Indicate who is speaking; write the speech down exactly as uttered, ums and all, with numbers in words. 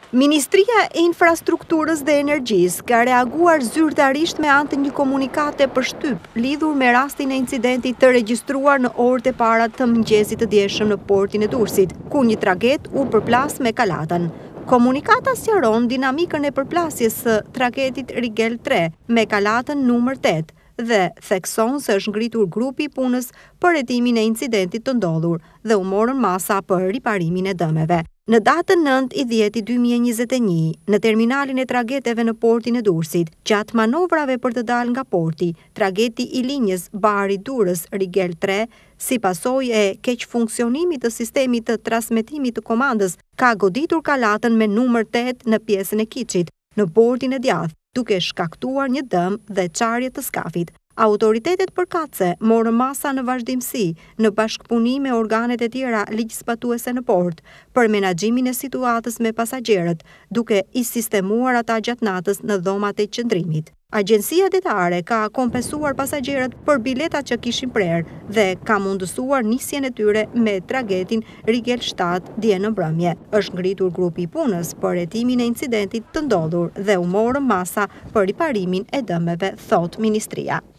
Speaker 1: Ministria e Infrastrukturës dhe Energjisë ka reaguar zyrtarisht me anë të një komunikate për shtyp lidhur me rastin e incidentit të regjistruar në orët e para të mëngjesit të djeshëm në portin e Durrësit, ku një traget u përplas me kalatën. Komunikata sqaron dinamikën e përplasjes së tragetit Rigel tre me kalatën numër tetë dhe thekson se është ngritur grupi i punës për hetimin e incidentit të ndodhur dhe u morën masa për riparimin e dëmeve. Në datën nëntë i dhjetë dy mijë e njëzet e një, në terminalin e trageteve në portin e Durrësit, gjatë manovrave për të dalë nga porti, trageti i linjës Bari Durrës Rigel tre, si pasojë e keq funksionimit të sistemit të transmetimit të komandës, ka goditur kalatën me numër tetë në pjesën e kiçit, në portin e djathtë, duke shkaktuar një dëm dhe çarje të skafit. Autoritetet përkatëse morën masa në vazhdimsi në bashkëpunim me organet e tjera ligjzbatuese në port për menaxhimin e situatës me pasagerët, duke i sistemuar ata gjatë natës në dhomat e qëndrimit. Agjencia Detare ka kompensuar pasagerët për biletat që kishin prerë dhe ka mundësuar nisjen e tyre me tragetin Rigel shtatë dje në mbrëmje. Është ngritur grupi i punës për hetimin e incidentit të ndodhur dhe u morën masa për riparimin e dëmeve, thot Ministria.